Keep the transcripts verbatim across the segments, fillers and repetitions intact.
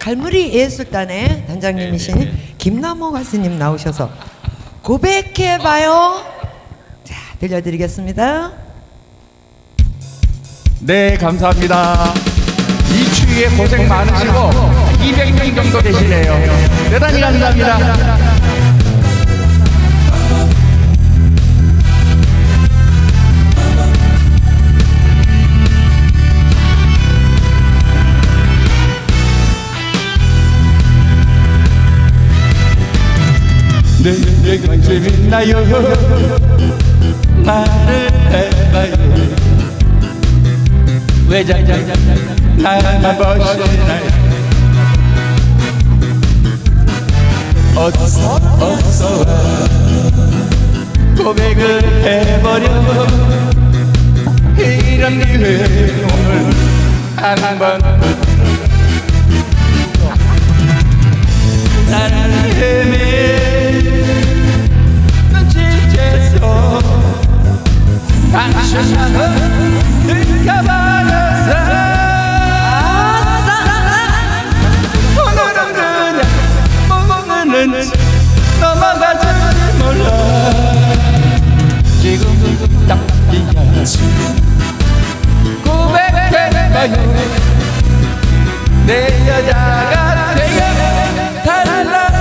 갈무리 예술단의 단장님이신 네, 네, 네. 김남호 가수님 나오셔서 고백해봐요. 자, 들려드리겠습니다. 네, 감사합니다. 이 추위에 고생 많으시고 이백 명 정도 되시네요. 대단히 감사합니다. 내 관심 있나요? 말을 해봐요. 왜 자자 나만 보시나요? 어서 어서 와 고백을 해버려. 이런 기회 오늘 한번 나는 헤매 당신은 느껴버렸어. 오늘은 그냥 먹는 넘어가지 몰라. 지금 딱이야지 고백해봐요. 내 여자가 되게 달라고.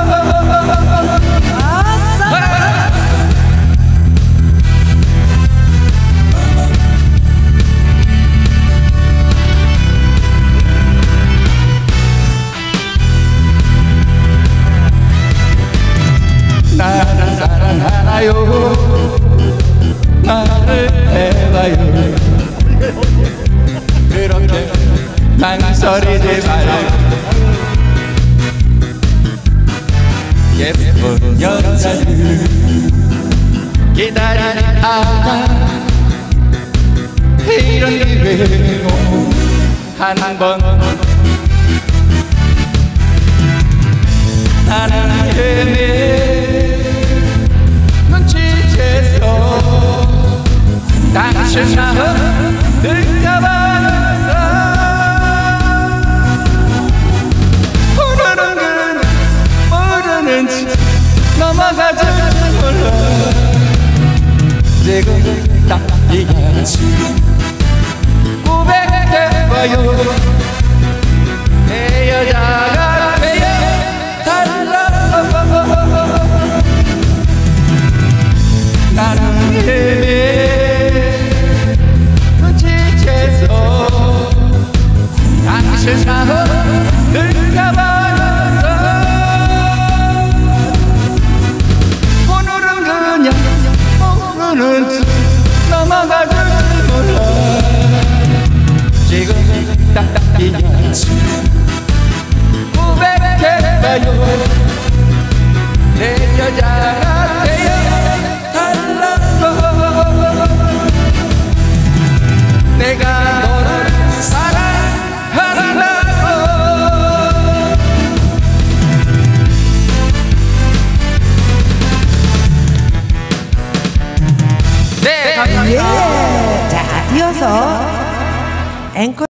나를 사랑하나요? 말을 해봐요. 그렇게 망설이지 말고. 예쁜 여자를 기다리다가 이런 기회 한 번 나는 헤매 눈치채서 당신 마음 느껴봤어. 오늘은 그냥 모르는지 넘어가지 몰라. 지금 딱이야지 고백해봐요. 내 여자가 되어 달라고. 나는 헤매 눈치채서 당신 마음 느껴버렸어. 오늘은 그냥 모르는 척 넘어가지 몰라. 지금 딱딱이야지 고백해봐요. 내 여자가 되어 내가 너를 사랑한다고. 네, 감사합니다. 예. 자, 이어서 앵커